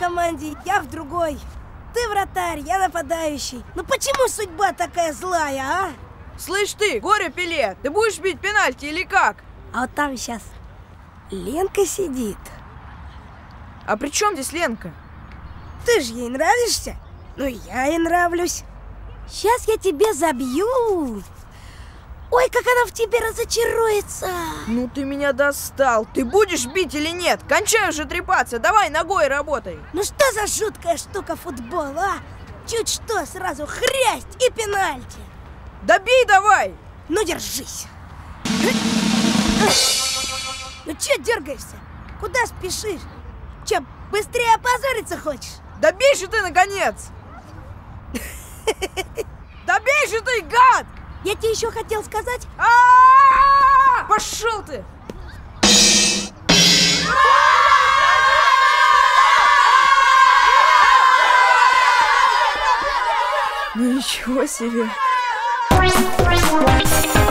команде, я в другой. Ты вратарь, я нападающий. Ну почему судьба такая злая, а? Слышь ты, горе-пеле, ты будешь бить пенальти или как? А вот там сейчас Ленка сидит. А при чем здесь Ленка? Ты же ей нравишься? Ну и я ей нравлюсь. Сейчас я тебе забью. Ой, как она в тебе разочаруется. Ну ты меня достал. Ты будешь бить или нет? Кончай уже трепаться, давай ногой работай. Ну что за жуткая штука футбол, а? Чуть что, сразу хрясть и пенальти. Да бей давай! Ну держись. Ну че дергаешься? Куда спешишь? Че, быстрее опозориться хочешь? Да бей же ты, наконец! Да бей же ты, гад! Я тебе еще хотел сказать... Пошел ты! Ну ничего себе!